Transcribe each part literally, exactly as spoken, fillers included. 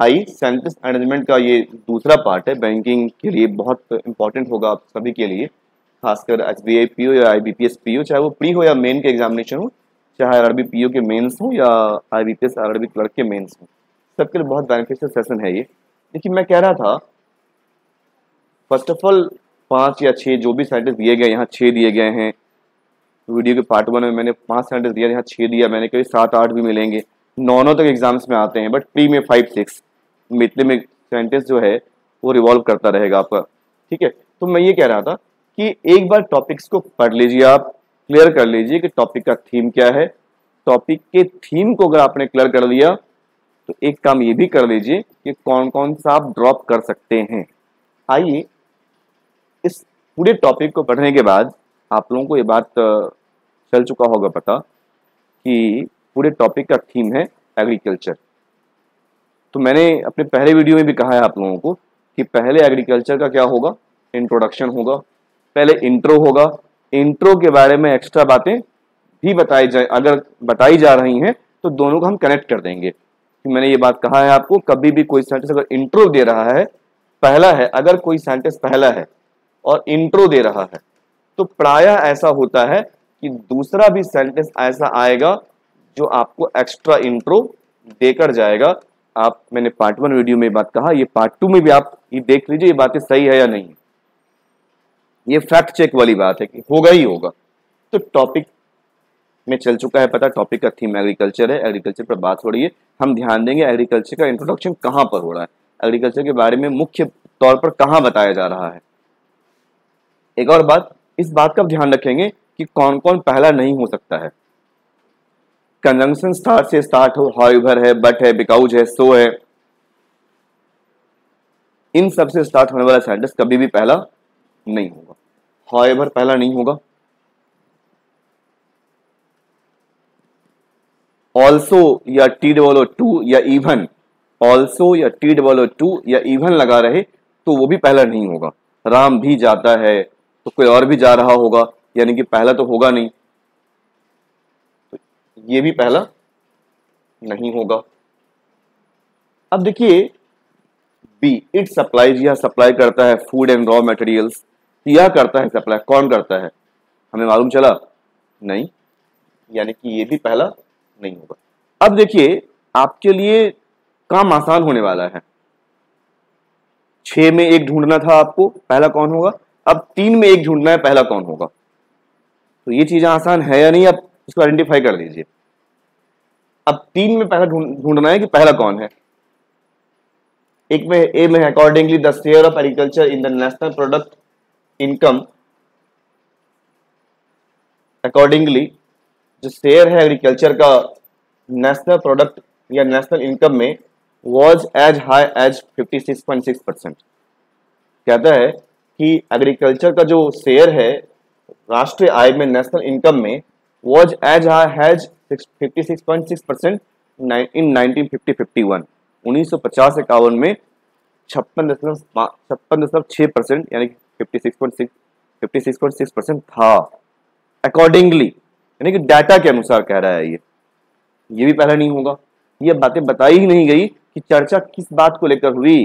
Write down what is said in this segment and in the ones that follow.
आई sentence arrangement का ये दूसरा पार्ट है, बैंकिंग के लिए बहुत इंपॉर्टेंट होगा आप सभी के लिए, खासकर S B I P O या I B P S P O, चाहे वो प्री हो या मेन के एग्जामिनेशन हो, चाहे R R B P O के मेंस हो या I B P S R R B clerk के मेंस हो, सबके लिए बहुत बेनिफिशियल सेशन है ये। लेकिन मैं कह रहा था फर्स्ट ऑफ ऑल पाँच या छः जो भी सेंटेंस दिए गए, यहाँ छः दिए गए हैं, वीडियो के पार्ट वन में मैंने पाँच सेंटेंस दिया, यहाँ छः दिया मैंने, कभी सात आठ भी मिलेंगे, नौ नौ तक एग्जाम्स में आते हैं, बट प्री में फाइव सिक्स इतने में सेंटेंस जो है वो रिवॉल्व करता रहेगा आपका, ठीक है। तो मैं ये कह रहा था कि एक बार टॉपिक्स को पढ़ लीजिए, आप क्लियर कर लीजिए कि टॉपिक का थीम क्या है। टॉपिक के थीम को अगर आपने क्लियर कर लिया तो एक काम ये भी कर लीजिए कि कौन कौन सा आप ड्रॉप कर सकते हैं। आइए, इस पूरे टॉपिक को पढ़ने के बाद आप लोगों को ये बात चल चुका होगा पता कि पूरे टॉपिक का थीम है एग्रीकल्चर। तो मैंने अपने पहले वीडियो में भी कहा है आप लोगों को कि पहले एग्रीकल्चर का क्या होगा, इंट्रोडक्शन होगा, पहले इंट्रो होगा, इंट्रो के बारे में एक्स्ट्रा बातें भी बताई जाए, अगर बताई जा रही हैं तो दोनों को हम कनेक्ट कर देंगे। कि मैंने ये बात कहा है आपको, कभी भी कोई सेंटेंस अगर इंट्रो दे रहा है, पहला है, अगर कोई सेंटेंस पहला है और इंट्रो दे रहा है तो प्रायः ऐसा होता है कि दूसरा भी सेंटेंस ऐसा आएगा जो आपको एक्स्ट्रा इंट्रो देकर जाएगा। आप, मैंने पार्ट वन वीडियो में बात कहा, ये पार्ट टू में भी आप ये देख लीजिए ये बातें सही है या नहीं। ये फैक्ट चेक वाली बात है कि होगा ही होगा। तो टॉपिक में चल चुका है पता, टॉपिक का थीम एग्रीकल्चर है, एग्रीकल्चर पर बात हो रही है। हम ध्यान देंगे एग्रीकल्चर का इंट्रोडक्शन कहाँ पर हो रहा है, एग्रीकल्चर के बारे में मुख्य तौर पर कहाँ बताया जा रहा है। एक और बात, इस बात का ध्यान रखेंगे कि कौन कौन पहला नहीं हो सकता है। कंजंक्शन स्टार्ट से स्टार्ट हो, हाउएवर है, बट है, बिकॉज है, सो है, इन सब से स्टार्ट होने वाला सेंटेंस कभी भी पहला नहीं होगा। हाउएवर पहला नहीं होगा, ऑल्सो या टी डबल टू या इवन, ऑल्सो या टी डबल टू या इवन लगा रहे तो वो भी पहला नहीं होगा। राम भी जाता है तो कोई और भी जा रहा होगा, यानी कि पहला तो होगा नहीं, तो ये भी पहला नहीं होगा। अब देखिए बी, इट सप्लाईज, यह सप्लाई करता है फूड एंड रॉ मटेरियल्स, यह करता है सप्लाई, कौन करता है हमें मालूम चला नहीं, यानी कि ये भी पहला नहीं होगा। अब देखिए आपके लिए काम आसान होने वाला है, छह में एक ढूंढना था आपको, पहला कौन होगा, अब तीन में एक ढूंढना है, पहला कौन होगा। तो ये चीजें आसान है या नहीं, आप इसको आइडेंटिफाई कर लीजिए। अब तीन में पहला ढूंढना है कि पहला कौन है। एक में ए में accordingly the share of agriculture in the national product income, accordingly जो शेयर है एग्रीकल्चर का नेशनल प्रोडक्ट या नेशनल इनकम में was as high as fifty six point six percent. कहता है कि एग्रीकल्चर का जो शेयर है राष्ट्रीय आय में, नेशनल इनकम में, was as high as fifty six point six percent in nineteen fifty fifty one, उन्नीस सौ पचास इक्यावन में छप्पन दशमलव छप्पन दशमलव छह परसेंट यानी कि fifty six point six fifty six point six percent था। अकॉर्डिंगली यानी कि डाटा के अनुसार कह रहा है ये ये भी पहला नहीं होगा। ये बातें बताई ही नहीं गई कि चर्चा किस बात को लेकर हुई।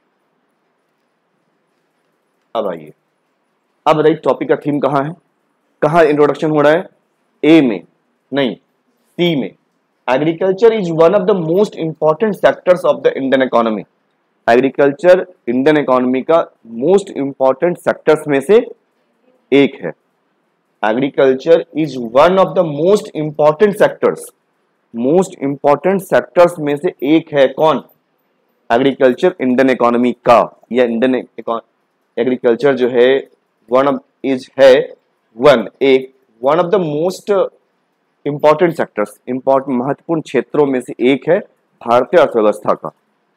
अब आइए, अब बताइए टॉपिक का थीम कहाँ है, कहाँ इंट्रोडक्शन हो रहा है, ए में नहीं सी में। Agriculture is one of the most important sectors of the Indian economy. Agriculture Indian economy का मोस्ट इंपॉर्टेंट सेक्टर्स में से एक है। Agriculture is one of the most important sectors, most important sectors में से एक है। कौन? एग्रीकल्चर इंडियन इकोनॉमी का, या इंडियन एग्रीकल्चर जो है वन ऑफ इज है वन एक one of the most important sectors, important महत्वपूर्ण क्षेत्रों में से एक है भारतीय अर्थव्यवस्था का।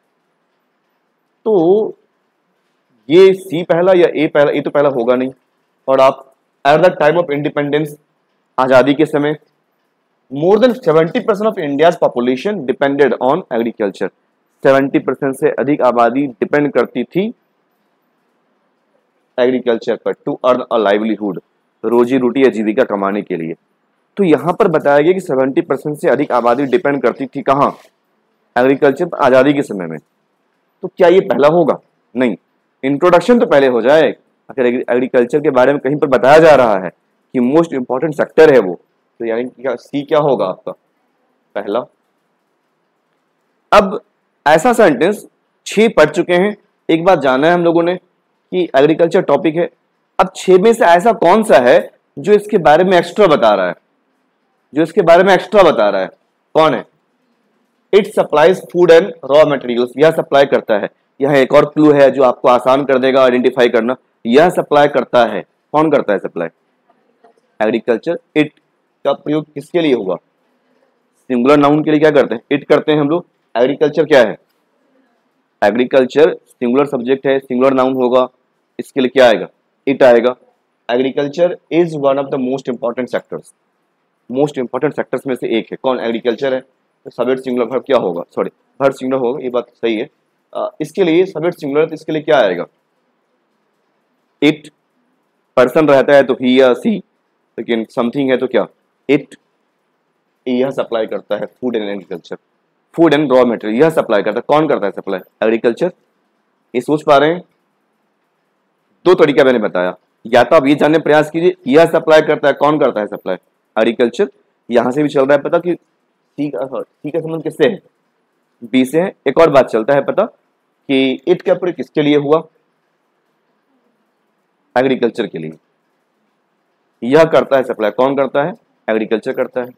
तो ये सी पहला या ए पहला, ये तो पहला होगा नहीं। और आप at the time of independence, आजादी के समय, more than seventy percent of India's population depended on agriculture. Seventy percent से अधिक आबादी डिपेंड करती थी एग्रीकल्चर पर टू अर्न अ लाइवलीहुड, रोजी रोटी या जीविका कमाने के लिए। तो यहां पर बताया गया कि सेवेंटी परसेंट से अधिक आबादी डिपेंड करती थी कहां? एग्रीकल्चर पर आजादी के समय में। तो क्या ये पहला होगा? नहीं, इंट्रोडक्शन तो पहले हो जाए। अगर एग्रीकल्चर के बारे में कहीं पर बताया जा रहा है कि मोस्ट इंपॉर्टेंट सेक्टर है वो, तो यानी क्या सी क्या होगा आपका? पहला। अब ऐसा सेंटेंस छह पढ़ चुके हैं, एक बात जाना है हम लोगों ने कि एग्रीकल्चर टॉपिक है। अब छह में से ऐसा कौन सा है जो इसके बारे में एक्स्ट्रा बता रहा है? जो इसके बारे में एक्स्ट्रा बता रहा है कौन है? It supplies food and raw materials, यह सप्लाई करता है। यह एक और क्लू है जो आपको आसान कर देगा आइडेंटिफाई करना। यह सप्लाई करता है, कौन करता है सप्लाई? एग्रीकल्चर। इट का प्रयोग किसके लिए हुआ? सिंगुलर नाउन के लिए क्या करते हैं? इट करते हैं हम लोग। एग्रीकल्चर क्या है? एग्रीकल्चर सिंगुलर सब्जेक्ट है, सिंगुलर नाउन होगा, इसके लिए क्या आएगा? इट आएगा। Agriculture is one of the most important sectors. Most important sectors में से एक है कौन? एग्रीकल्चर है। तो सब्जेक्ट सिंगुलर वर्ब क्या होगा? सॉरी, वर्ब सिंगुलर होगा, ये बात सही है। आ, इसके लिए सब्जेक्ट सिंगुलर, तो इसके लिए क्या आएगा? इट। पर्सन रहता है तो ही या सी, लेकिन समथिंग है तो क्या? इट। यह सप्लाई करता है food and agriculture, food and raw material यह सप्लाई करता है। कौन करता है सप्लाई? एग्रीकल्चर। ये सोच पा रहे हैं? दो तरीका मैंने बताया, या तो आप ये जानने प्रयास कीजिए यह सप्लाई करता है, कौन करता है सप्लाई? एग्रीकल्चर। यहां से भी चल रहा है पता कि सी का सी का संबंध किससे है? बी से है। एक और बात चलता है पता कि इट का प्रयोग किसके लिए हुआ? एग्रीकल्चर के लिए। यह करता है सप्लाई, कौन करता है? एग्रीकल्चर करता है।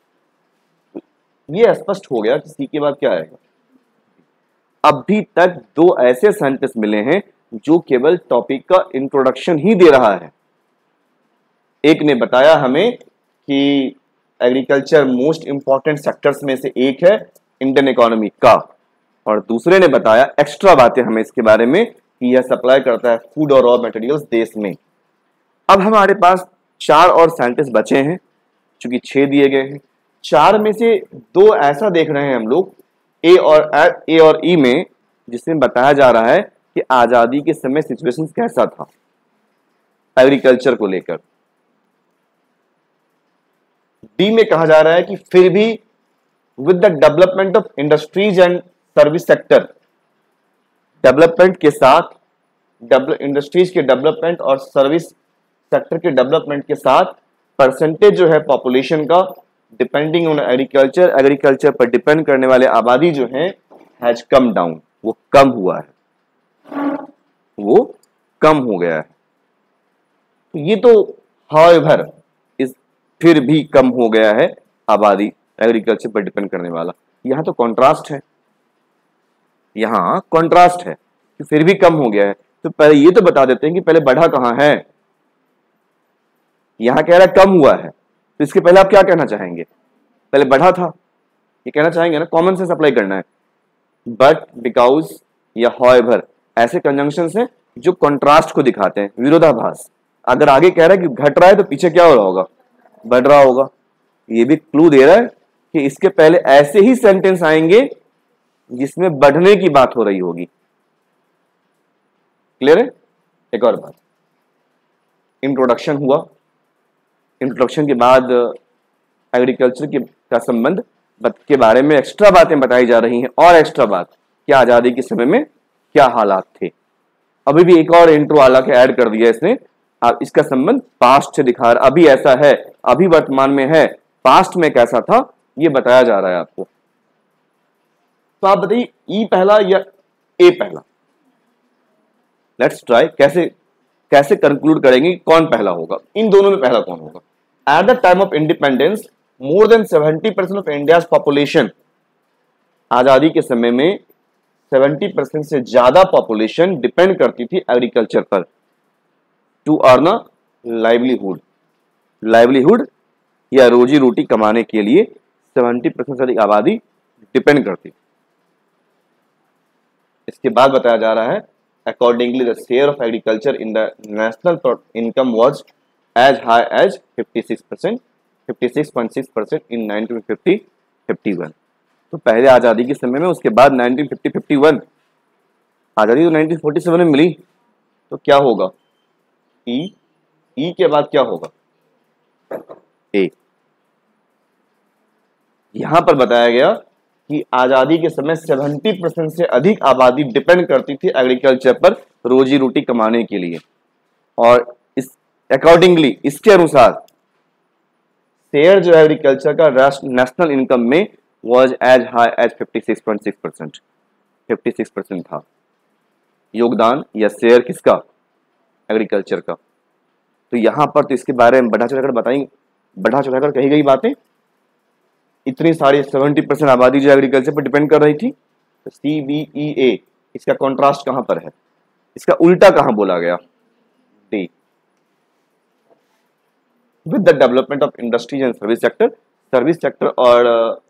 ये स्पष्ट हो गया कि सी के बाद क्या आएगा। अभी तक दो ऐसे सेंटेंस मिले हैं जो केवल टॉपिक का इंट्रोडक्शन ही दे रहा है। एक ने बताया हमें कि एग्रीकल्चर मोस्ट इंपॉर्टेंट सेक्टर्स में से एक है इंडियन इकोनॉमी का, और दूसरे ने बताया एक्स्ट्रा बातें हमें इसके बारे में कि यह सप्लाई करता है फूड और रॉ मटेरियल्स देश में। अब हमारे पास चार और सेंटेंस बचे हैं, चूंकि छह दिए गए हैं। चार में से दो ऐसा देख रहे हैं हम लोग ए और ए और ई में, जिसमें बताया जा रहा है कि आजादी के समय सिचुएशन कैसा था एग्रीकल्चर को लेकर। डी में कहा जा रहा है कि फिर भी with the development of industries and service sector, development के साथ इंडस्ट्रीज के डेवलपमेंट और सर्विस सेक्टर के डेवलपमेंट के साथ परसेंटेज जो है पॉपुलेशन का डिपेंडिंग ऑन एग्रीकल्चर, एग्रीकल्चर पर डिपेंड करने वाले आबादी जो है हैज कम डाउन, वो कम हुआ है, वो कम हो गया है। तो ये तो हाउएवर इस फिर भी कम हो गया है आबादी एग्रीकल्चर पर डिपेंड करने वाला। यहां तो कॉन्ट्रास्ट है, यहां कॉन्ट्रास्ट है कि फिर भी कम हो गया है। तो पहले ये तो बता देते हैं कि पहले बढ़ा कहां है। यहां कह रहा है कम हुआ है, तो इसके पहले आप क्या कहना चाहेंगे? पहले बढ़ा था, ये कहना चाहेंगे ना, कॉमन सेंस अप्लाई करना है। बट, बिकॉज या हाउएवर ऐसे कंजंक्शन हैं जो कॉन्ट्रास्ट को दिखाते हैं, विरोधाभास। अगर आगे कह रहा है कि घट रहा है तो पीछे क्या हो रहा होगा? बढ़ रहा होगा। ये भी क्लू दे रहा है कि इसके पहले ऐसे ही सेंटेंस आएंगे जिसमें बढ़ने की बात हो रही होगी। क्लियर है? एक और बात, इंट्रोडक्शन हुआ, इंट्रोडक्शन के बाद एग्रीकल्चर के का संबंध के बारे में एक्स्ट्रा बातें बताई जा रही हैं। और एक्स्ट्रा बात क्या, आजादी के समय में क्या हालात थे। अभी भी एक और इंट्रो वाला के ऐड कर दिया इसने। अब इसका संबंध पास्ट से दिखा रहा, अभी ऐसा है, अभी वर्तमान में है, पास्ट में कैसा था, ये बताया जा रहा है आपको। तो आप बताइए ई पहला या ए पहला? लेट्स ट्राई, कैसे कैसे कंक्लूड करेंगे कौन पहला होगा, इन दोनों में पहला कौन होगा। At the time of independence more than seventy percent of India's population, आजादी के समय में सेवेंटी परसेंट से ज्यादा पॉपुलेशन डिपेंड करती थी एग्रीकल्चर पर to earn a livelihood. Livelihood या रोजी रोटी कमाने के लिए सेवेंटी परसेंट से अधिक आबादी डिपेंड करती थी। इसके बाद बताया जा रहा है accordingly the share of agriculture in the national income was as high as fifty-six percent, fifty-six point six percent in nineteen fifty fifty-one। तो पहले आजादी के समय में, उसके बाद नाइनटीन फिफ्टी फिफ्टी-वन, आजादी तो नाइनटीन फोर्टी सेवन में मिली, तो क्या होगा? ई ई के बाद क्या होगा? ए। यहां पर बताया गया कि आज़ादी के समय सत्तर परसेंट से अधिक आबादी डिपेंड करती थी एग्रीकल्चर पर रोजी रोटी कमाने के लिए, और इस अकॉर्डिंगली इसके अनुसार शेयर जो एग्रीकल्चर का नेशनल इनकम में वाज एज हाई एज छप्पन पॉइंट सिक्स परसेंट छप्पन परसेंट था योगदान या शेयर किसका, एग्रीकल्चर का। तो यहां पर तो इसके बारे में बढ़ा चढ़ाकर बताएंगे, बढ़ा चढ़ाकर कही गई बातें, इतनी सारी सत्तर परसेंट आबादी जो एग्रीकल्चर पर डिपेंड कर रही थी। तो सी बी ई ए इसका कॉन्ट्रास्ट कहां पर है, इसका उल्टा कहां बोला गया, D with the development of industries and service sector, service sector और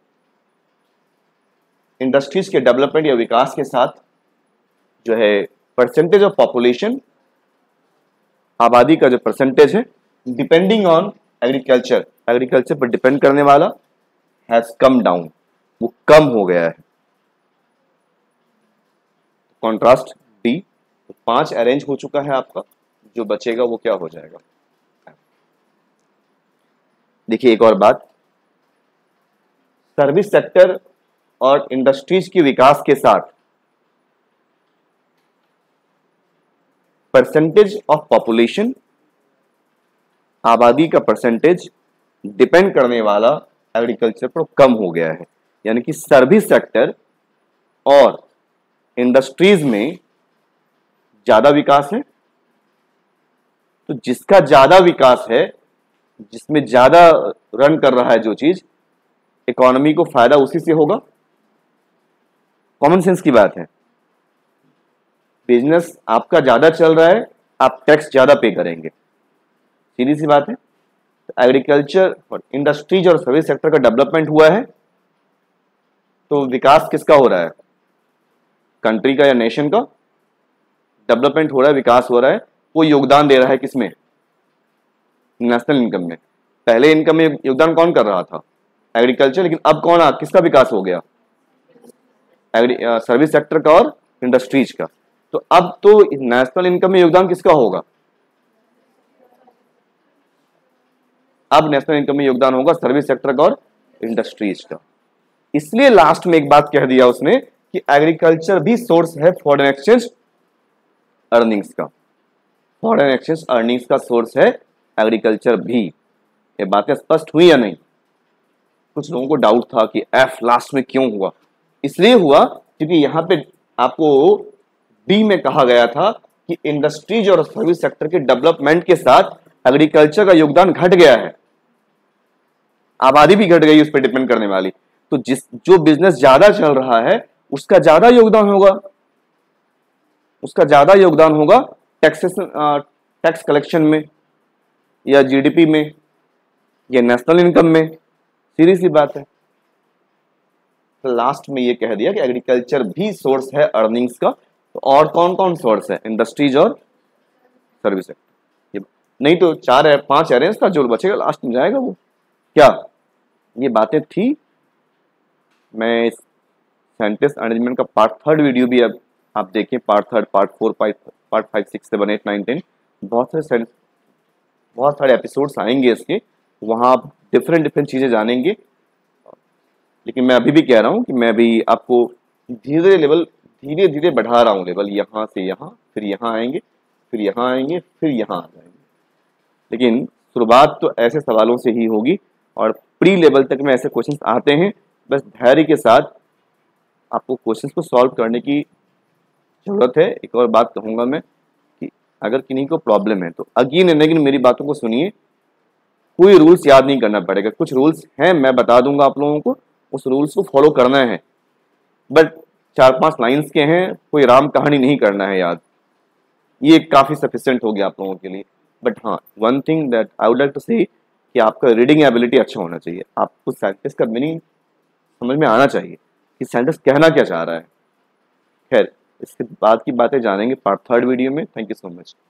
इंडस्ट्रीज uh, के डेवलपमेंट या विकास के साथ जो है परसेंटेज ऑफ पॉपुलेशन, आबादी का जो परसेंटेज है डिपेंडिंग ऑन एग्रीकल्चर, एग्रीकल्चर पर डिपेंड करने वाला हैज कम डाउन, वो कम हो गया है। Contrast D. तो पांच अरेंज हो चुका है आपका, जो बचेगा वो क्या हो जाएगा। देखिए एक और बात, सर्विस सेक्टर और इंडस्ट्रीज के विकास के साथ परसेंटेज ऑफ पॉपुलेशन, आबादी का परसेंटेज डिपेंड करने वाला एग्रीकल्चर पर कम हो गया है, यानी कि सर्विस सेक्टर और इंडस्ट्रीज में ज्यादा विकास है। तो जिसका ज्यादा विकास है, जिसमें ज्यादा रन कर रहा है जो चीज, इकोनॉमी को फायदा उसी से होगा। कॉमन सेंस की बात है, बिजनेस आपका ज्यादा चल रहा है, आप टैक्स ज्यादा पे करेंगे, सीधी सी बात है। तो एग्रीकल्चर और इंडस्ट्रीज और सर्विस सेक्टर का डेवलपमेंट हुआ है, तो विकास किसका हो रहा है, कंट्री का या नेशन का डेवलपमेंट हो रहा है, विकास हो रहा है। वो योगदान दे रहा है किसमें, नेशनल इनकम में। पहले इनकम में योगदान कौन कर रहा था, एग्रीकल्चर, लेकिन अब कौन आ, किसका विकास हो गया, सर्विस सेक्टर का और इंडस्ट्रीज का। तो अब तो नेशनल इनकम में योगदान किसका होगा, अब नेशनल इनकम में योगदान होगा सर्विस सेक्टर का और इंडस्ट्रीज का। इसलिए लास्ट में एक बात कह दिया उसने कि एग्रीकल्चर भी सोर्स है फॉरेन एक्सचेंज अर्निंग्स का, फॉरेन एक्सचेंज अर्निंग्स का सोर्स है एग्रीकल्चर भी। ये बातें स्पष्ट हुई या नहीं। कुछ लोगों को डाउट था कि एफ लास्ट में क्यों हुआ, इसलिए हुआ क्योंकि यहां पे आपको डी में कहा गया था कि इंडस्ट्रीज और सर्विस सेक्टर के डेवलपमेंट के साथ एग्रीकल्चर का योगदान घट गया है, आबादी भी घट गई उस पर डिपेंड करने वाली। तो जिस जो बिजनेस ज्यादा चल रहा है उसका ज्यादा योगदान होगा, उसका ज्यादा योगदान होगा टैक्सेशन, टैक्स कलेक्शन में या जीडीपी में या नेशनल इनकम में, सीधी सी बात है। तो लास्ट में ये कह दिया कि एग्रीकल्चर भी सोर्स है अर्निंग्स का। तो और कौन कौन सोर्स है, इंडस्ट्रीज और सर्विस सेक्टर। ये नहीं तो चार है, पांच अरेंज था, जो बचेगा लास्ट में जाएगा वो क्या। ये बातें थी। मैं इस सेंटेंस अरेंजमेंट का पार्ट थर्ड वीडियो भी अब आप देखें, part third, part four, part part five, six, seven, eight, nine, ten, बहुत सारे बहुत सारे एपिसोड्स आएंगे इसके, वहाँ आप डिफरेंट डिफरेंट चीज़ें जानेंगे। लेकिन मैं अभी भी कह रहा हूँ कि मैं अभी आपको धीरे धीरे लेवल धीरे धीरे बढ़ा रहा हूँ, लेवल यहाँ से यहाँ, फिर यहाँ आएंगे, फिर यहाँ आएंगे, फिर यहाँ आ जाएंगे। लेकिन शुरुआत तो ऐसे सवालों से ही होगी और प्री लेवल तक में ऐसे क्वेश्चंस आते हैं। बस धैर्य के साथ आपको क्वेश्चंस को सॉल्व करने की जरूरत है। एक और बात कहूँगा मैं कि अगर किन्हीं को प्रॉब्लम है तो अगेन एंड अगेन मेरी बातों को सुनिए, कोई रूल्स याद नहीं करना पड़ेगा। कुछ रूल्स हैं, मैं बता दूंगा आप लोगों को, उस रूल्स को फॉलो करना है, बट चार पांच लाइंस के हैं, कोई राम कहानी नहीं करना है याद। ये काफ़ी सफिशिएंट हो गया आप लोगों के लिए। बट हाँ, one thing that I would like to say कि आपका रीडिंग एबिलिटी अच्छा होना चाहिए, आपको सेंटेंस का मीनिंग समझ में आना चाहिए कि सेंटेंस कहना क्या चाह रहा है। खैर, इसके बाद की बातें जानेंगे पार्ट थर्ड वीडियो में। Thank you so much.